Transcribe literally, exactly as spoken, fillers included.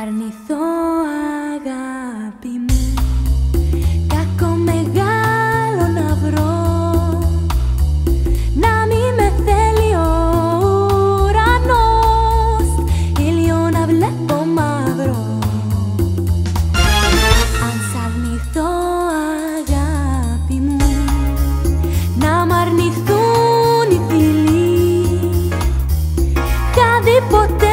αρνηθώ αγάπη μου, κακό μεγάλο να βρω, να μη με θέλει ο ουρανός, ήλιο να βλέπω μαύρο. Αν σ' αρνηθώ αγάπη μου, να μ' αρνηθούν οι φίλοι, κάτι ποτέ